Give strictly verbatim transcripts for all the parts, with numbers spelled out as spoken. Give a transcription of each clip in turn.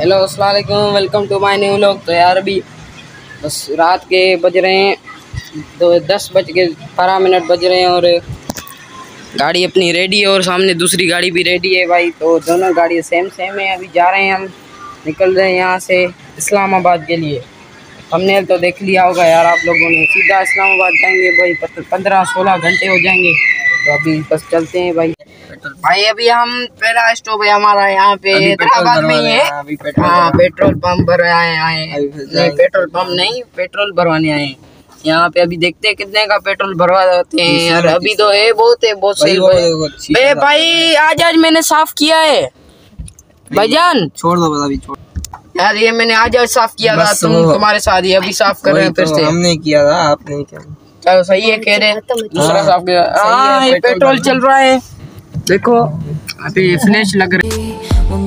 Hello अस्सलाम वालेकुम, welcome to my new vlog. तो यार अभी बस रात के बज रहे हैं दो दस बज के बारह मिनट बज रहे हैं और गाड़ी अपनी रेडी है और सामने दूसरी गाड़ी भी रेडी है भाई। तो दोनों गाड़ी सेम सेम है। अभी जा रहे हैं, हम निकल रहे हैं यहाँ से इस्लामाबाद के लिए। हमने तो देख लिया होगा यार आप लोगों ने, सीधा इस्लामाबाद जाएंगे भाई। पंद्रह सोलह घंटे हो जाएंगे। तो अभी बस चलते हैं भाई। भाई अभी हम पहला स्टॉप है हमारा यहाँ पे हैदराबाद में ही है। हाँ, पेट्रोल पंप पर आए आए नहीं, पेट्रोल पंप नहीं, पेट्रोल भरवाने आए हैं यहाँ पे। अभी देखते हैं कितने का पेट्रोल भरवाते हैं यार। अभी तो है बहुत है बहुत सही है भाई। आज आज मैंने साफ किया है भाईजान, छोड़ दो अभी छोड़ यार। ये मैंने आज आज साफ किया था, तुम तुम्हारे साथ ही अभी साफ कर रहे हैं फिर से। हमने किया था, आपने किया। चलो सही है, कह रहे दूसरा साफ किया। हाँ, ये पेट्रोल चल रहा है देखो, अभी फ्लैश लग रही है।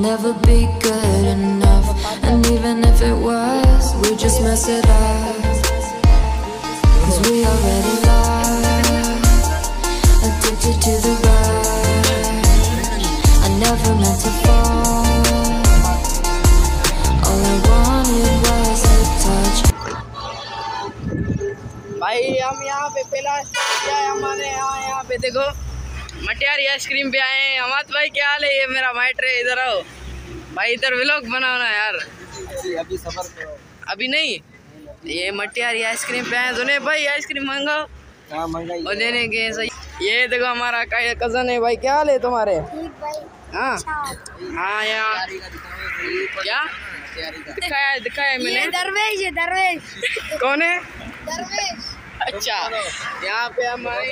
भाई हम यहाँ पे पहला क्या है हमारे यहाँ यहाँ पे देखो मटियारी आइसक्रीम पे आए हैं। हमाद भाई क्या हाल है? ये मेरा माइट है, इधर आओ भाई, इधर व्लॉग बनाओ ना यार। अभी सफर करो, अभी नहीं। ये मटियारी आइसक्रीम पे आए। सुने भाई आइसक्रीम मंगाओ और देने के सही। ये देखो हमारा कजन है भाई, क्या हाल है तुम्हारे? हाँ हाँ यार, क्या दिखाया दिखाया मैंने? दरवेश है, दरवेश। कौन है? दरवेश। अच्छा, यहाँ पे हम आए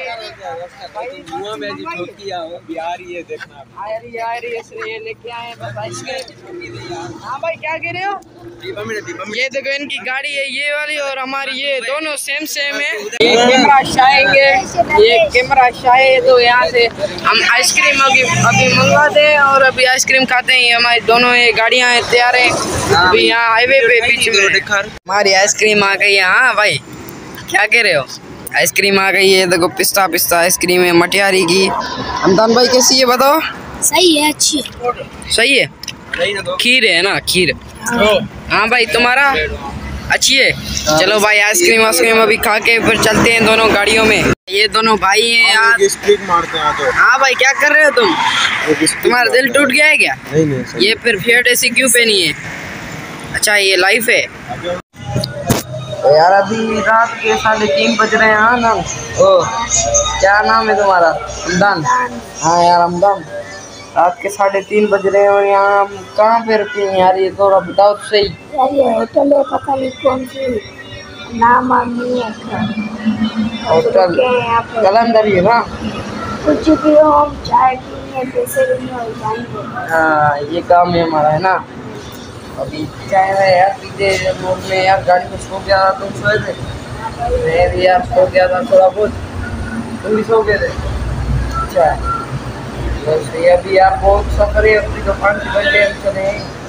बिहारी है, देखना आ रही है आ रही है ये लेके आए बस आइसक्रीम। हाँ भाई क्या कह रहे हो? ये देखो इनकी गाड़ी है ये वाली और हमारी ये, दोनों सेम सेम है। ये कैमरा शायेंगे, ये कैमरा शाये। तो यहाँ से हम आइसक्रीम अभी अभी मंगवाते हैं और अभी आइसक्रीम खाते हैं। हमारी दोनों ये गाड़ियाँ तैयार हैं अभी यहाँ हाईवे पे बीच में। हमारी आइसक्रीम आ गई है। हाँ भाई क्या कह रहे हो? आइसक्रीम आ गई है देखो, पिस्ता पिस्ता आइसक्रीम है मटियारी की। हमदान भाई कैसी है बताओ? सही है, अच्छी है। सही है, खीर है ना, खीर। हाँ भाई तुम्हारा अच्छी है। चलो भाई आइसक्रीम आइसक्रीम अभी खा के फिर चलते हैं दोनों गाड़ियों में। ये दोनों भाई हैं यार। मारते हैं तो। हाँ भाई क्या कर रहे हो तुम? तुम्हारा दिल टूट गया है क्या? नहीं नहीं, ये फिर फिएट ऐसी क्यों पहनी है? अच्छा ये लाइफ है तो यार। अभी रात के साढ़े तीन बज रहे हैं। हाँ नाम ओ क्या नाम है तुम्हारा? हमदान। हाँ यार हमदान, रात के साढ़े तीन बज रहे हैं और यहाँ हम कहाँ पे रुके हैं यार? ये थोड़ा बताओ तो सही यार। ये होटल है, पता नहीं कौन सी, नाम नहीं है होटल, कलंदर ही ना कुछ भी हो। हम चाय पीने पैसे नहीं हो जाएंगे। हाँ ये काम है हमारा है ना। अभी चाय में यार पीते मूड में यार, गाड़ी में सो गया था। तुम सोए थे? मैं भी यार सो गया था थोड़ा बहुत। तुम भी सो गए थे? अच्छा बस ये अभी यार बहुत सफर है। अभी तो पाँच घंटे हम चले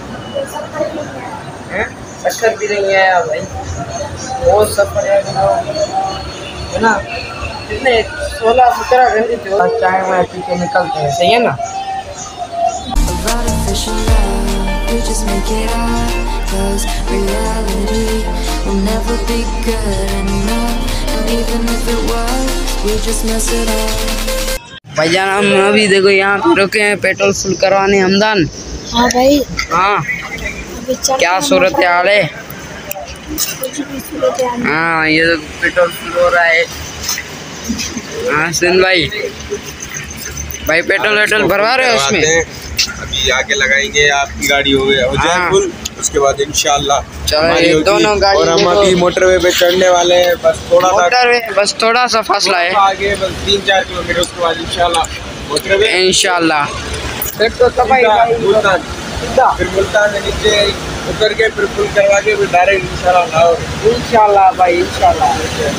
हैं, चक्कर भी नहीं आया भाई, बहुत सफर है है ना। कितने सोलह सत्रह घंटे जो चाय में पी के निकलते हैं, सही है ना? We just make it up, 'cause reality will never be good enough. And even if it was, we just mess it up. भाईजान हम अभी देखो यहाँ पे रुके हैं पेट्रोल फुल करवाने। हमदान हाँ भाई। हाँ क्या सूरत हाल है? हाँ ये तो पेट्रोल फुल हो रहा है। हाँ सुन भाई, भाई पेट्रोल वेट्रोल भरवा रहे हो उसमें? अभी आके लगाएंगे, आपकी गाड़ी हो गई हो जाए फुल, उसके बाद इंशाल्लाह चलो दोनों गाड़ी। और हम अभी मोटरवे पे चढ़ने वाले हैं, बस थोड़ा मोटरवे बस थोड़ा सा फासला है आगे, बस तीन चार किलोमीटर, उसके बाद इंशाल्लाह मोटरवे इंशाल्लाह। फिर तो मुल्तान, फिर मुल्तान में नीचे उतर के फिर फुल करवा के फिर डायरेक्ट इंशाल्लाह लाहौर। इंशाल्लाह भाई इंशाल्लाह।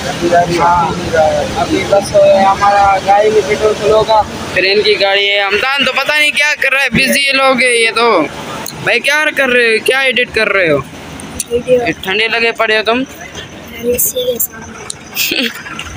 अभी बस हमारा गाड़ी में पेट्रोल फुल होगा, ट्रेन की गाड़ी है। हमदान तो पता नहीं क्या कर रहा है, बिजी लोग है ये तो। भाई क्या कर रहे हो, क्या एडिट कर रहे हो? ठंडे लगे पड़े हो तुम?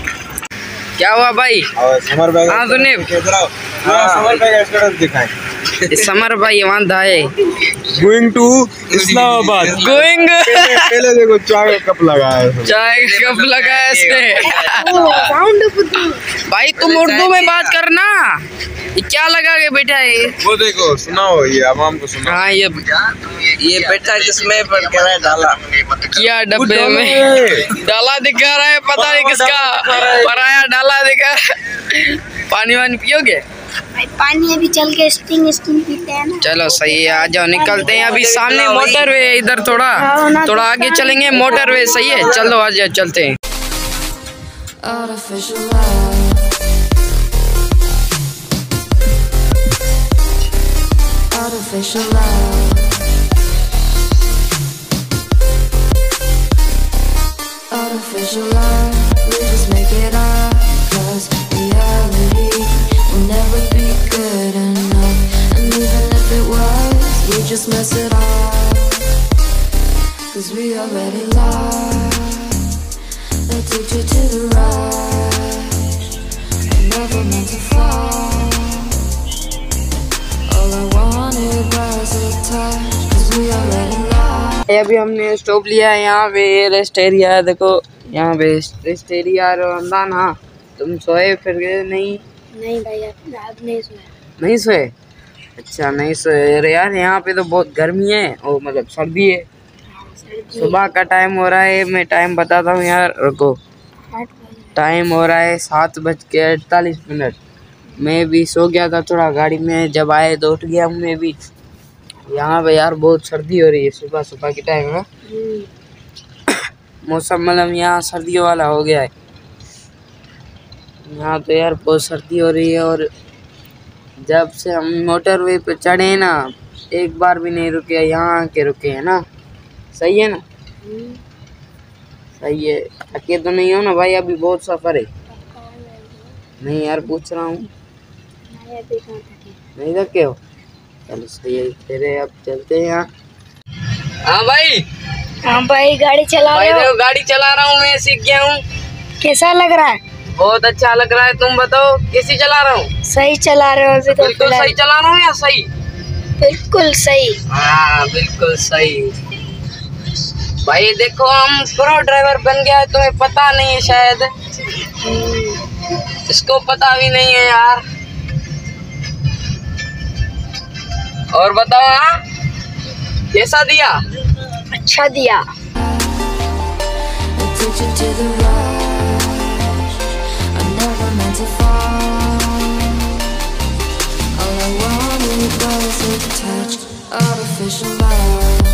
क्या हुआ भाई? समर बैग, हाँ सुने समर बैग स्टेटस दिखाएं। समर भाई वहाँ दाए गोइंग टू इस्लामाबाद। गोइंग पहले, पहले देखो चाय का कप लगाया है। चाय का कप लगाया इसने। साउंड बुद्धू भाई तुम उर्दू में बात करना, ये क्या लगा के बैठा है? वो देखो सुनाओ, ये आवाम को सुनाओ। हाँ ये ये बैठा किसमें पर क्या है डाला क्या डब्बे में डाला दिखा रहा है, पता नहीं किसका पराया डाला दिखा। पानी वानी पियोगे? भाई पानी अभी चल के स्टिंग स्टिंग पीते हैं ना। चलो सही है, आ जाओ निकलते हैं। अभी सामने मोटरवे है, इधर थोड़ा थोड़ा आगे चलेंगे, मोटरवे सही है। चलो आ जाओ चलते हैं। Artificial love. Artificial love. Artificial love. We just make it up, 'cause reality will never be good enough. And even if it was, we just mess it up, 'cause we already lost. Addicted to the rush, never meant to fall. All I wanted was a touch, 'cause we already lost. अभी हमने stop लिया है यहाँ पे, rest area है। देखो यहाँ पे रेस्ट एरिया रमजान। हाँ तुम सोए फिर गए? नहीं नहीं भाई अब अब नहीं सोया। नहीं सोए? अच्छा नहीं सोए। अरे यार यहाँ पे तो बहुत गर्मी है और मतलब सर्दी है। सुबह का टाइम हो रहा है, मैं टाइम बताता हूँ यार, रुको। टाइम हो रहा है सात बज के अड़तालीस मिनट। मैं भी सो गया था थोड़ा गाड़ी में, जब आए तो उठ गया हूँ मैं भी। यहाँ पे यार बहुत सर्दी हो रही है सुबह सुबह के टाइम है। मौसम मतलब यहाँ सर्दियों वाला हो गया है। यहाँ तो यार बहुत सर्दी हो रही है। और जब से हम मोटरवे पे चढ़े ना, एक बार भी नहीं रुके, यहाँ आके रुके हैं ना। सही है ना? सही है। थके तो नहीं हो ना भाई? अभी बहुत सफ़र है। नहीं यार पूछ रहा हूँ, नहीं थके हो? चलो सही है, फिर अब चलते हैं यहाँ। हाँ भाई। हाँ भाई गाड़ी चला भाई रहे हो? गाड़ी चला रहा हूँ मैं, सीख गया हूँ। कैसा लग रहा है? बहुत अच्छा लग रहा है। तुम बताओ कैसी चला रहा हूँ? सही चला रहे हो अभी तो? बिल्कुल सही चला रहा हूँ या सही? बिल्कुल सही। हाँ बिल्कुल सही। भाई देखो हम प्रो ड्राइवर बन गया है, तुम्हें पता नहीं है शायद। इसको पता भी नहीं है यार। और बताओ हाँ कैसा दिया? अच्छा दिया। Addicted to the rush, I never meant to fall. All I wanted was a touch, artificial love.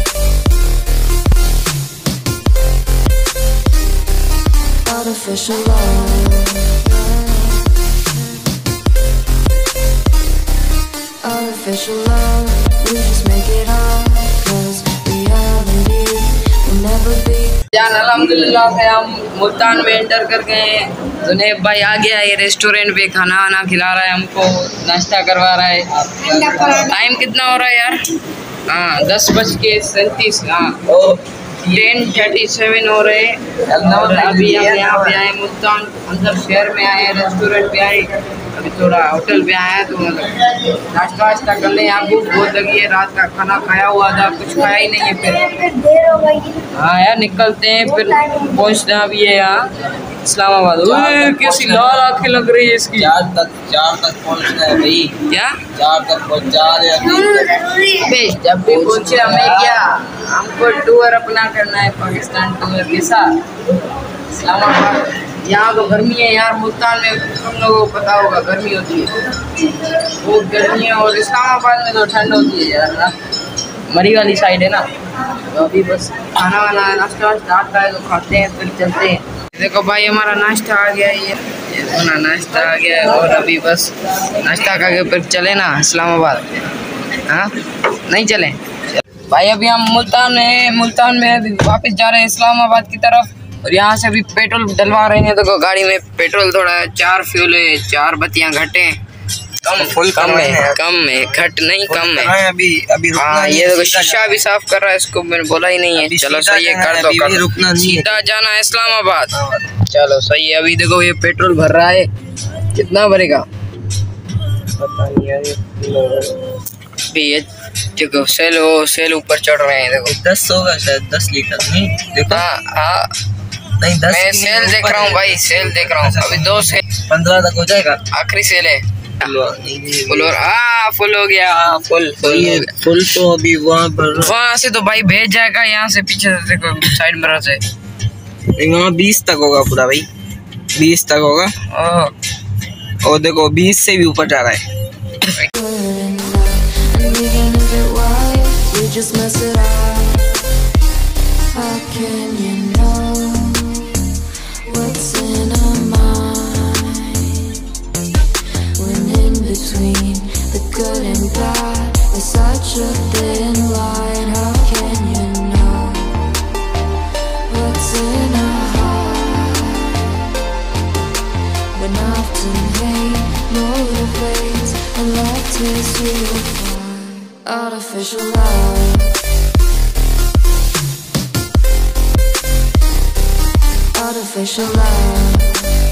Artificial love. Artificial love. We just make it up, 'cause reality will never be. जान अल्हम्दुलिल्लाह से हम मुल्तान में enter कर गए हैं। जुनैब भाई आ गया, ये रेस्टोरेंट पे खाना वाना खिला रहा है हमको, नाश्ता करवा रहा है। टाइम कितना हो रहा है यार? हाँ दस बज के सैंतीस। हाँ टेन थर्टी सेवन हो रहे हैं। और अभी हम यहाँ पे आए मुल्तान अंदर शहर में आए, रेस्टोरेंट पे आए। अभी थोड़ा होटल पे आया तो मतलब नाश्ता वाश्ता कर ले। यहाँ भूख बहुत लगी है, रात का खाना खाया हुआ था, कुछ खाया ही नहीं है। फिर देर हो गई। हाँ यार निकलते हैं, फिर पहुँचना भी है यहाँ इस्लामाबाद। ओए कैसी लाल आँखें लग रही है इसकी। चार तक चार तक पहुंचना है भाई। क्या चार तक पहुंचा रहे हैं। बेश जब भी पहुँचे हमें क्या, हमको टूर अपना करना है पाकिस्तान टूर के साथ इस्लामाबाद। यहाँ तो गर्मी है यार, मुल्तान में तुम लोगों को पता होगा गर्मी होती है, बहुत गर्मी है। और इस्लामाबाद में तो ठंड होती है यार ना, मरी वाली साइड है ना। तो अभी बस खाना वाना नाश्ता वाश्ता आता है तो खाते हैं, फिर चलते हैं। देखो भाई हमारा नाश्ता आ गया है, ये अपना नाश्ता आ गया है। और अभी बस नाश्ता करके फिर चले ना इस्लामाबाद। हाँ नहीं चलें भाई? अभी हम मुल्तान में मुल्तान में अभी वापस जा रहे हैं इस्लामाबाद की तरफ। और यहाँ से अभी पेट्रोल डलवा रहे हैं। देखो गाड़ी में पेट्रोल थोड़ा चार फ्यूल है, चार बत्तियाँ घटे कम फुल कम करवाए है, हैं। कम है, घट नहीं कम है। अभी अभी रुकना हाँ नहीं ये है, देखो सीधा शीशा भी साफ कर रहा है, इसको मैंने बोला ही नहीं है। अभी चलो सीधा सही है, जाना कर है, दो अभी कर भी दो। रुकना नहीं है। सीधा जाना है इस्लामाबाद। चलो सही है। अभी देखो ये पेट्रोल भर रहा है, कितना भरेगा पता नहीं यार। अभी ये देखो सेल वो सेल ऊपर चढ़ रहे हैं। देखो दस होगा शायद, दस लीटर नहीं देखो। हाँ हाँ नहीं दस, मैं सेल देख रहा हूँ भाई, सेल देख रहा हूँ। अभी दो सेल, पंद्रह तक हो जाएगा। आखिरी सेल है। फुल और हाँ फुल हो गया, फुल फुल फुल तो अभी वहाँ पर, वहाँ से तो भाई भेज जाएगा, यहाँ से पीछे से देखो साइड मिरर से वहाँ बीस तक होगा पूरा भाई, बीस तक होगा। ओह और देखो बीस से भी ऊपर जा रहा है। Just mess it up. How can you know what's in our mind? When in between the good and bad, there's such a thin line. How can you know what's in our heart? When often hate motivates and love tears you apart. Artificial love, artificial love,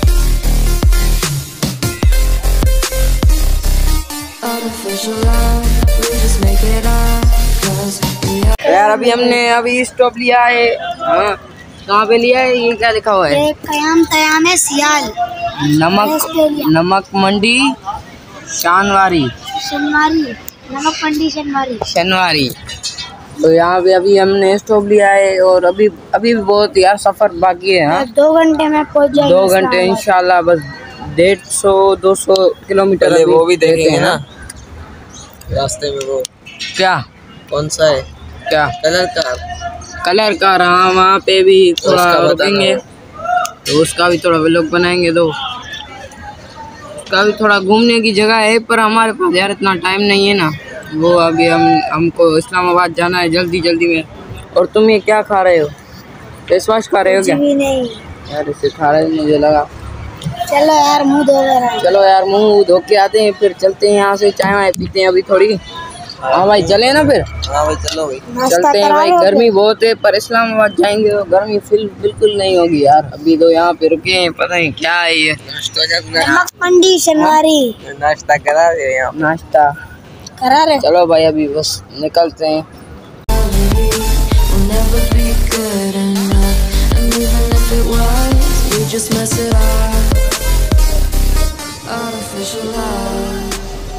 artificial love. We just make it up 'cause we are. यार अभी हमने अभी stop लिया है। हाँ कहाँ पे लिया है? ये क्या लिखा हुआ है? एक कयाम तयाम है सियाल, नमक नमक मंडी शानवारी शनवारी, नमक मंडी शनवारी। शनवारी। तो यहाँ पे अभी हमने स्टॉप लिया है और अभी अभी भी बहुत यार सफर बाकी है। हाँ दो घंटे में पहुंच जाएंगे। दो घंटे इंशाल्लाह, बस डेढ़ सौ दो सौ किलोमीटर। पहले वो भी देखेंगे ना रास्ते में। वो क्या कौन सा है? क्या कलर का, कलर का रहा, वहाँ पे भी थोड़ा उसका रुकेंगे तो उसका भी थोड़ा व्लॉग बनाएंगे। दो उसका भी थोड़ा घूमने की जगह है, पर हमारे पास यार इतना टाइम नहीं है ना। वो अभी हम हमको इस्लामाबाद जाना है जल्दी जल्दी में। और तुम ये क्या खा रहे हो? फेस वॉश खा रहे हो क्या? भी नहीं यार इसे खा रहे हो, मुझे लगा। चलो यार मुंह धो रहा है। चलो यार मुंह धो के आते हैं, फिर चलते हैं यहाँ से, चाय वाय पीते हैं अभी थोड़ी। हाँ भाई चले ना फिर। हाँ भाई चलो भाई चलते हैं भाई। गर्मी बहुत है, पर इस्लामाबाद जाएंगे तो गर्मी फिल बिल्कुल नहीं होगी यार। अभी तो यहाँ पे रुके हैं, पता नहीं क्या है ये। नमक मंडी शनवारी। नाश्ता करा रहे हैं, नाश्ता करा रहे। चलो भाई अभी बस निकलते हैं। Will never be good enough, and even if it was, we just mess it up. Artificial love,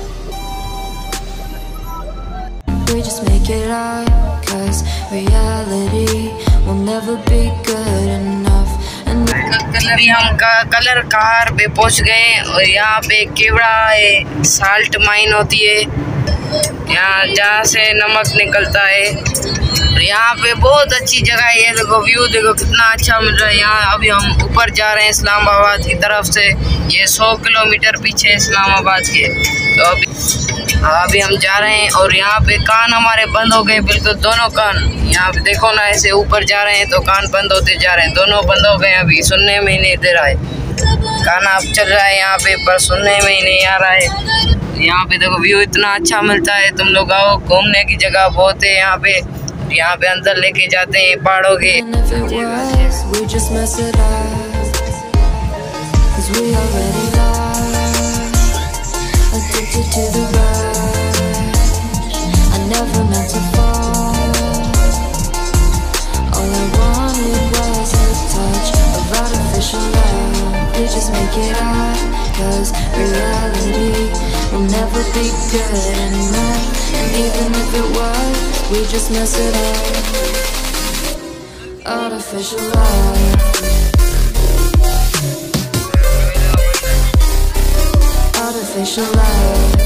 we just make it up, 'cause reality will never be good enough. And colour हम का colour car पे पहुंच गए और यहाँ पे केवड़ा है, salt mine होती है यहाँ जहाँ से नमक निकलता है। और यहाँ पे बहुत अच्छी जगह है। ये देखो व्यू देखो कितना अच्छा मिल रहा है यहाँ। अभी हम ऊपर जा रहे हैं इस्लामाबाद की तरफ से। ये सौ किलोमीटर पीछे इस्लामाबाद के। तो अभी अभी हम जा रहे हैं और यहाँ पे कान हमारे बंद हो गए बिल्कुल, दोनों कान। यहाँ पे देखो ना, ऐसे ऊपर जा रहे हैं तो कान बंद होते जा रहे हैं, दोनों बंद हो गए। अभी सुनने में ही नहीं दे रहा है, गाना अब चल रहा है यहाँ पे पर सुनने में ही नहीं आ रहा है। यहाँ पे देखो व्यू इतना अच्छा मिलता है। तुम लोग आओ, घूमने की जगह बहुत है यहाँ पे। यहाँ पे अंदर लेके जाते हैं पहाड़ों के। even if it was, we just mess it up, 'cause we already lost, addicted to the rush. I never meant to fall. All I wanted was a touch of artificial love. We just make it up, 'cause reality will never be good enough. And even if it was, we just mess it up. Artificial love, artificial love,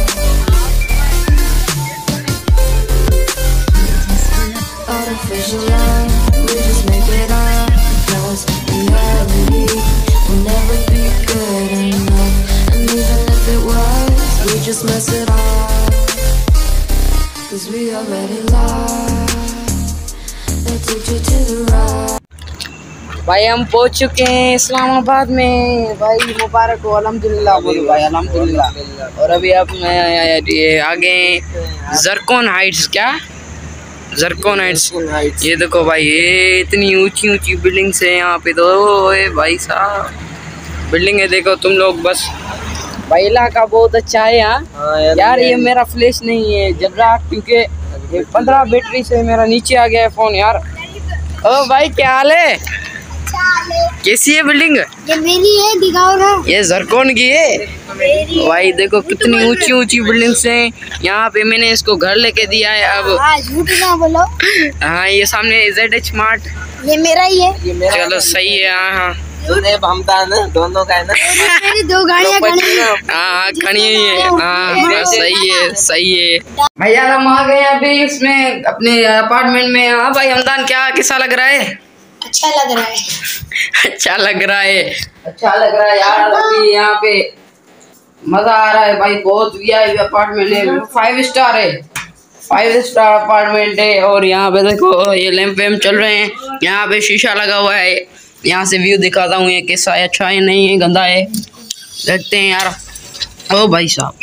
artificial love. We just make it up, 'cause reality will never be good enough. And even if it was, we just mess it up, 'cause we already lost, addicted to the rush. भाई हम पहुंच चुके हैं इस्लामाबाद में। भाई मुबारक हो, अल्हम्दुलिल्लाह बोलो भाई, अल्हम्दुलिल्लाह। और अभी आप ये आगे जरकोन हाइट्स, क्या जरकोन हाइट्स, ये देखो भाई, ये इतनी ऊंची ऊंची बिल्डिंग्स है यहाँ पे। तो ए भाई साहब बिल्डिंग है देखो तुम लोग, बस भाई इलाका बहुत अच्छा है यहाँ। हाँ यार, यार ये मेरा फ्लैश नहीं है जल रहा, क्योंकि पंद्रह बैटरी से मेरा नीचे आ गया है फोन यार। ओ भाई क्या हाल है? कैसी है बिल्डिंग? ये मेरी है, दिखाओ ना। ये जरकोन की है भाई। देखो कितनी ऊंची ऊंची बिल्डिंग्स हैं यहाँ पे। मैंने इसको घर लेके दिया है अब। हाँ, झूठ ना बोलो। हाँ, ये सामने जेड एच स्मार्ट, ये मेरा ही है। ये मेरा चलो सही है। हाँ हाँ हमता ना दोनों का है ना। मेरी दो गाड़ियाँ खड़ी हैं। हाँ खड़ी हुई है। हाँ सही है सही है भाई। यार हम आ गए अभी इसमें अपने अपार्टमेंट में। हाँ भाई हमदान, क्या कैसा लग रहा है? अच्छा लग रहा है। अच्छा लग रहा है अच्छा लग रहा है यार। अभी यहाँ पे मजा आ रहा है भाई। बहुत वीआईपी अपार्टमेंट है, फाइव स्टार है, फाइव स्टार अपार्टमेंट है। और यहाँ पे देखो ये लैंप वैम्प चल रहे हैं। यहाँ पे शीशा लगा हुआ है। यहाँ से व्यू दिखाता हूँ ये कैसा है, अच्छा है नहीं है गंदा है, देखते हैं यार। ओ भाई साहब,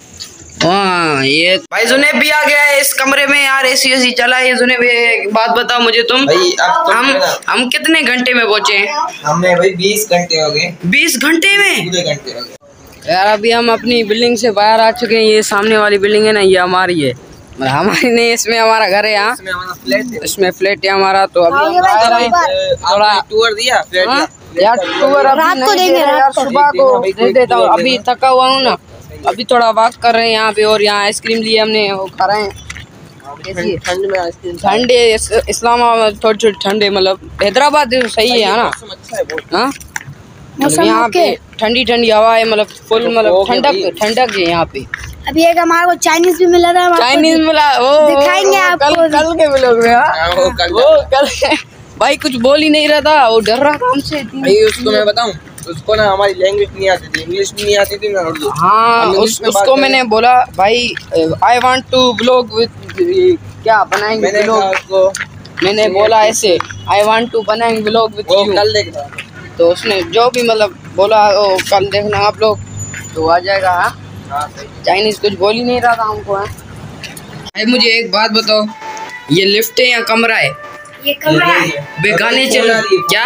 वाह ये भाई जुनेब भी आ गया है इस कमरे में यार। एसी एसी चला है। जुनेब एक बात बताओ मुझे तुम, भाई अब तो हम हम कितने घंटे में पहुंचे हैं? हमें भाई बीस घंटे हो गए। बीस घंटे में पूरे घंटे हो गए यार। अभी हम अपनी बिल्डिंग से बाहर आ चुके हैं। ये सामने वाली बिल्डिंग है ना, ये हमारी है, मतलब हमारी नहीं, इसमें हमारा घर है यहाँ, इसमें हमारा फ्लैट है। इसमें फ्लैट है हमारा। तो अभी हम बाहर आए, थोड़ा टूर दिया फ्लैट हाँ? का। यार टूर अभी रात को नहीं देंगे, दे रहे यार, रात को। सुबह को दे देता हूँ। अभी थका हुआ हूँ ना, अभी थोड़ा वॉक कर रहे हैं यहाँ पे। और यहाँ आइसक्रीम लिए हमने, वो खा रहे हैं। कैसी है? ठंड में आइसक्रीम ठंड है इस- इस्लामाबाद थोड़ी थोड़ी ठंड है, मतलब हैदराबाद सही है ना। मौसम अच्छा है बहुत। हाँ मौसम यहाँ पे ओके। ठंडी ठंडी हवा है, मतलब फुल, मतलब ओके ठंडक भाई। ठंडक है यहाँ पे। अभी एक हमारे को चाइनीज भी मिला था। हम आपको चाइनीज मिला, ओ दिखाएंगे ओ, आपको कल भी। कल के व्लॉग में। हाँ हाँ, वो कल वो कल भाई कुछ बोल ही नहीं रहा था, वो डर रहा था हमसे। भाई उसको मैं बताऊं, उसको ना हमारी लैंग्वेज नहीं आती थी, इंग्लिश भी नहीं आती थी ना उर्दू। हाँ हम उस, इंग्लिश में बात उसको करें। मैंने बोला भाई I want to blog with, क्या बनाएंगे मैंने कहा ब्लॉग। उसको, मैंने बोला ऐसे आई वांट टू बनाएंगे ब्लॉग विद वो यू। कल देख रहा था। तो उसने जो भी मतलब बोला, वो कल देखना आप लोग, तो आ जाएगा। हाँ हाँ सही। चाइनीज कुछ बोल ही नहीं रहा था हमको। हाँ भाई मुझे एक बात बताओ, ये लिफ्ट है या कमरा है? ये कमरा है। बेगाने चल क्या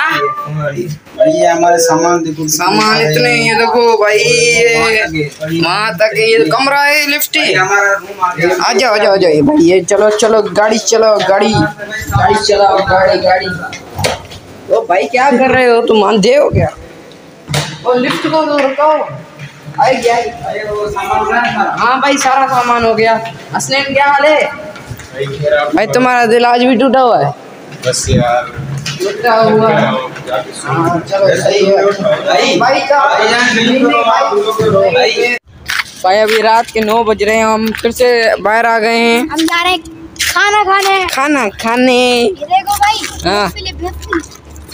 ये हमारे सामान देखो, सामान इतने, ये देखो भाई ये वहाँ तक ये कमरा है, लिफ्ट है। हमारा रूम आ गया। आ जाओ आ जाओ आ जाओ भाई, ये चलो चलो गाड़ी चलाओ, गाड़ी गाड़ी चलाओ, गाड़ी गाड़ी। ओ भाई क्या कर रहे हो तुम, अंधे हो क्या? वो लिफ्ट को तो रुकाओ। आई गया अरे वो सामान उठाया था। हाँ भाई सारा सामान हो गया। हसनैन क्या हाल है? भाई तुम्हारा दिल आज भी टूटा हुआ है? बस यार टूटा हुआ है। हाँ चलो सही है भाई। भाई का भाई भाई अभी रात के नौ बज रहे हैं, हम फिर से बाहर आ गए हैं हम जा रहे हैं खाना खाने। खाना खाने। ये देखो भाई। हाँ। Philip Philip.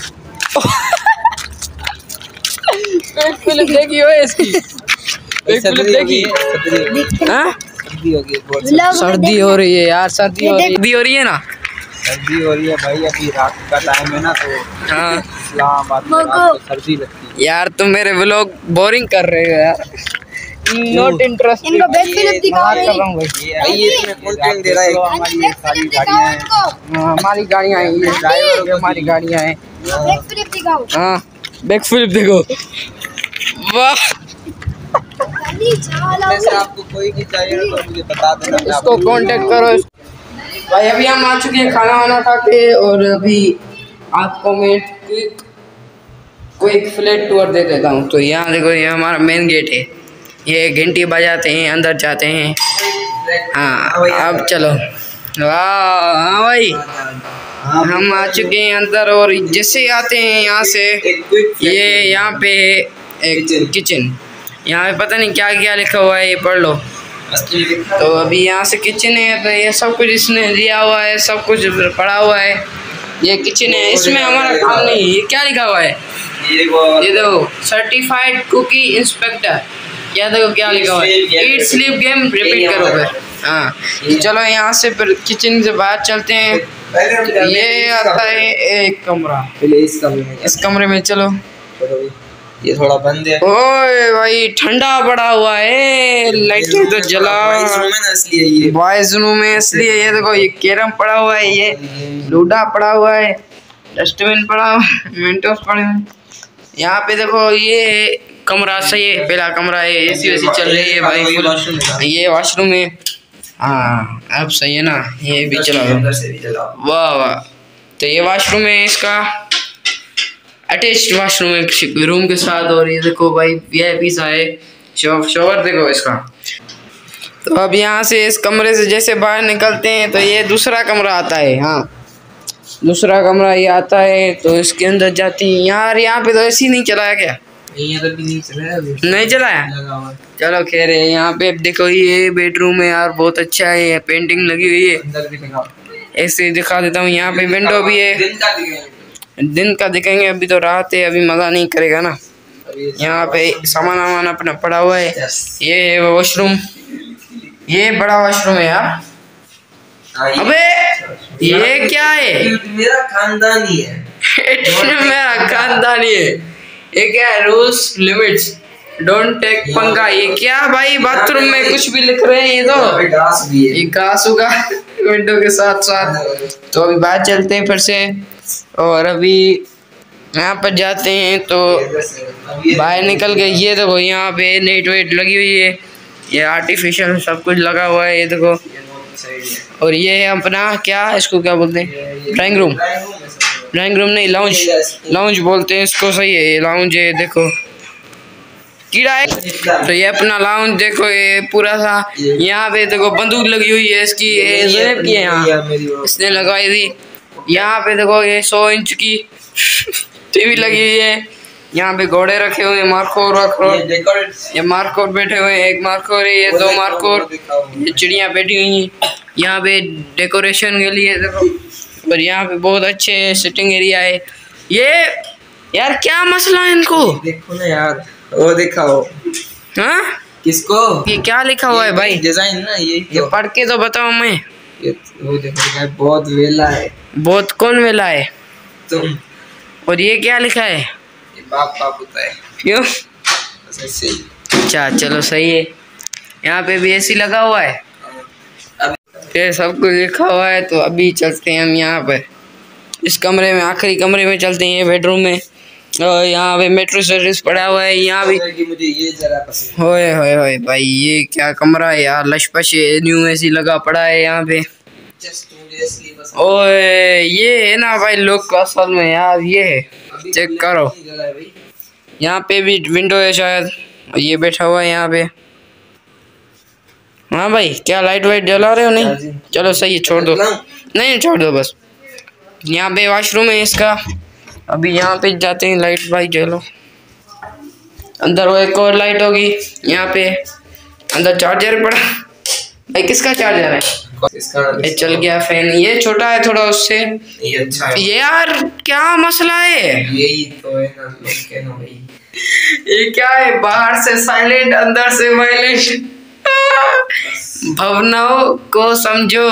एक फिल्म देखी हो इसकी? एक फिल्म देखी? देखते हैं। हाँ सर्दी हो गई बहुत। व्लॉग में सर्दी देखना। हो रही है यार, सर्दी हो रही है, सर्दी हो रही है ना। सर्दी हो रही है भाई, अभी रात का टाइम है ना, तो हाँ इस्लामाबाद में रात को सर्दी लगती है। यार तुम मेरे व्लॉग बोरिंग कर रहे हो यार, नॉट इंटरेस्टेड। इनको बैक फिलिप दिखाओ बात कर मेरी। रहा हूँ भाई। ये भाई ये इसमें कंटेंट दे रहा है। हमारी बैक फिलिप दिखाओ इनको। हाँ, हमारी गाड़ियाँ हैं, ये ड्राइवर ये हमारी गाड़ियाँ हैं। बैक फिलिप दिखाओ। हाँ बैक फ्लिप देखो, वाह। जल्दी चलो। में से आपको कोई भी चाहिए ना तो मुझे बता देना, मैं इसको आपको- कांटेक्ट करो। भाई अभी हम आ चुके हैं खाना वाना खा के, और अभी आपको मैं कोई फ्लैट टूर दे देता हूँ। तो यहाँ देखो, ये हमारा मेन गेट है, ये घंटी बजाते हैं, अंदर जाते हैं। हाँ अब चलो, वाह। हाँ भाई हम आ चुके हैं अंदर, और जैसे आते हैं यहाँ से, एक क्विक ये यहाँ पे एक किचन, यहाँ पे पता नहीं क्या क्या लिखा हुआ है, ये पढ़ लो। तो अभी यहाँ से किचन है, तो ये सब कुछ इसने दिया हुआ है, सब कुछ पड़ा हुआ है। ये किचन है, इसमें हमारा काम नहीं है। ये क्या लिखा हुआ है? ये वो ये देखो, सर्टिफाइड कुकी इंस्पेक्टर। क्या देखो क्या लिखा हुआ है, ईट स्लीप गेम रिपीट करो फिर। हाँ चलो यहाँ से फिर किचन से बाहर चलते हैं। ये आता है एक कमरा, पहले इस कमरे में इस कमरे में चलो। ये थोड़ा बंद है। ओए भाई ठंडा पड़ा हुआ है, लाइटें तो जला। इस रूम में ना इसलिए ये बॉयज रूम है इसलिए। ये देखो, ये कैरम पड़ा हुआ है, ये लूडा पड़ा हुआ है, डस्टबिन पड़ा हुआ है, मेंटोस पड़े हुए हैं। यहाँ पे देखो, ये कमरा सही है, पहला कमरा है, एसी वैसी चल रही है भाई फुल। ये वॉशरूम है, हाँ अब सही है ना, ये भी चला वाह वाह। तो ये वॉशरूम है इसका, अटैच्ड वॉशरूम है रूम के साथ। और ये देखो भाई वीआईपी सा है, शॉवर देखो इसका। तो अब यहाँ से इस कमरे से जैसे बाहर निकलते हैं तो ये दूसरा कमरा आता है। हाँ दूसरा कमरा ये आता है, तो इसके अंदर जाती है। यार यहाँ पे तो एसी नहीं चलाया क्या? नहीं चलाया नहीं चलाया, चलो खैर है। यहाँ पे देखो ये बेडरूम है यार, बहुत अच्छा है, पेंटिंग लगी हुई है। अंदर भी दिखाओ, ऐसे दिखा देता हूँ। यहाँ पे विंडो भी है, दिन का दिखाएंगे, अभी तो रात है, अभी मजा नहीं करेगा ना। यहाँ पे सामान वामान अपना पड़ा हुआ है। ये है वॉशरूम, ये बड़ा वॉशरूम है यार। अबे ये क्या है? मेरा खानदानी है। मेरा खानदानी है। ये क्या है? रूल्स लिमिट्स डोंट टेक पंगा। ये क्या भाई, बाथरूम में कुछ भी लिख रहे हैं ये तो। घास भी है, ये घास होगा विंडो के साथ साथ। तो अभी बाहर चलते हैं फिर से, और अभी यहाँ पर जाते हैं। तो बाहर निकल के ये देखो यहाँ पे नेट वेट लगी हुई है, ये आर्टिफिशियल सब कुछ लगा हुआ है, ये देखो। और ये है अपना क्या, इसको क्या बोलते हैं? Drawing room. ड्राइंग रूम नहीं, लाउंज, लाउंज बोलते हैं इसको, सही है। ये लाउंज है, देखो कीड़ा है। तो ये अपना लाउंज देखो, ये पूरा सा। यहाँ पे देखो बंदूक लगी हुई है इसकी, ये जेब की है, यहाँ इसने लगाई थी। यहाँ पे देखो ये सौ इंच की टीवी लगी हुई है। यहाँ पे घोड़े रखे हुए हैं, मार्कोर रखो, ये मार्कोर बैठे हुए हैं, एक मार्कोर है, ये दो मार्कोर, ये चिड़िया बैठी हुई हैं यहाँ पे डेकोरेशन के लिए देखो। और यहाँ पे बहुत अच्छे सिटिंग एरिया है। ये यार क्या मसला है इनको? देखो ना यार, वो दिखाओ। हाँ किसको? ये क्या लिखा हुआ है भाई? डिजाइन ना ये ये पढ़ के तो बताओ। मैं ये वो देखो यार, बहुत वेला है। बहुत कौन वेला है? तुम। और ये क्या लिखा है? ये बाप बाप होता है। क्यों? ऐसे ही। अच्छा चलो सही है। यहाँ पे भी एसी लगा हुआ है, ये सब कुछ लिखा हुआ है। तो अभी चलते हैं हम यहाँ पे इस कमरे में, आखिरी कमरे में चलते हैं, बेडरूम में। और यहाँ पे मेट्रो सर्विस पड़ा हुआ है। यहाँ भी मुझे ये जरा पसंद। होए होए होए भाई, ये क्या कमरा है यार, लशपश न्यू एसी लगा पड़ा है यहाँ पे। ओए ये है ना भाई लोग असल में यार, ये है, चेक करो। यहाँ पे भी विंडो है शायद, ये बैठा हुआ है यहाँ पे। हाँ भाई क्या लाइट वाइट जला रहे हो? नहीं चलो सही है, छोड़ दो। नहीं छोड़ दो बस। यहाँ पे वॉशरूम है इसका। अभी यहाँ पे जाते हैं, लाइट भाई जलो। अंदर वो एक और लाइट होगी यहाँ पे। अंदर चार्जर पड़ा भाई, किसका चार्जर है? ये चल गया फैन, ये छोटा है थोड़ा उससे। ये अच्छा है। ये यार क्या मसला है? यही तो है ना, लोग ना भाई। ये क्या है, बाहर से साइलेंट अंदर से वायलेंट। भावनाओं को समझो,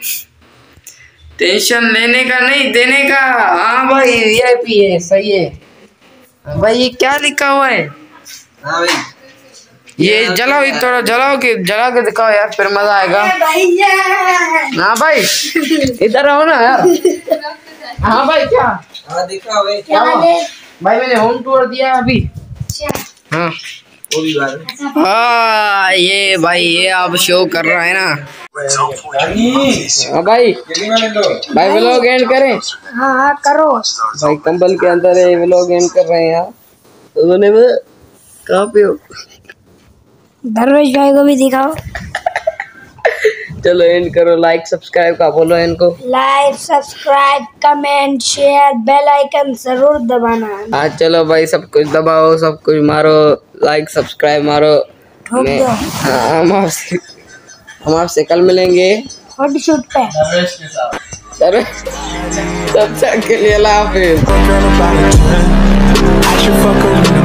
टेंशन लेने का नहीं देने का। हाँ भाई वीआईपी है, सही है भाई। ये क्या लिखा हुआ है? हाँ भाई ये जलाओ, ये थोड़ा जलाओ के जला के दिखाओ यार, फिर मजा आएगा। हाँ भाई इधर आओ ना यार। हाँ भाई क्या? हाँ दिखा भाई। क्या भाई, मैंने होम टूर दिया अभी। हाँ वो भी बात। हाँ ये भाई ये आप शो कर रहा है ना। हाँ भाई, भाई व्लॉग एंड करें? हाँ हाँ करो। भाई कंबल के अंदर है, व्लॉग एंड कर रहे हैं यार। तो कहाँ पे हो? धर्मेश भाई को भी दिखाओ। चलो एंड करो, लाइक सब्सक्राइब का बोलो इनको। Like subscribe comment share bell icon जरूर दबाना। हाँ चलो भाई, सब कुछ दबाओ, सब कुछ मारो, लाइक सब्सक्राइब मारो। ठोक मैं- दो। हाँ, हम आपसे हम आपसे कल मिलेंगे फोटोशूट पे। चलो तब तक के लिए अल्लाह हाफिज। Girl, I'm about to turn. I should fuck her, you know.